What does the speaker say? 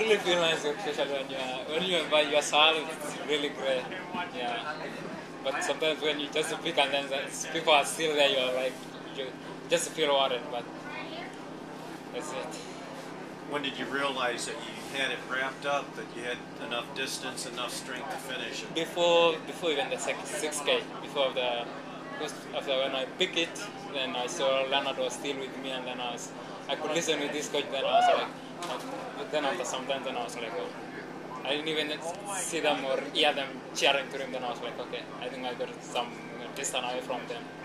really feel nice, especially when you're by yourself. It's really great. Yeah. But sometimes when you just speak and then people are still there, you're like you just feel worried. But that's it. When did you realize that you had it wrapped up, that you had enough distance, enough strength to finish it? Before even the 6K, before because after when I picked it, then I saw Leonard was still with me, and then I could listen with this coach. Then I was like, but then after some time, then I was like, oh, I didn't even see them or hear them cheering to him. Then I was like, okay, I think I got some distance away from them.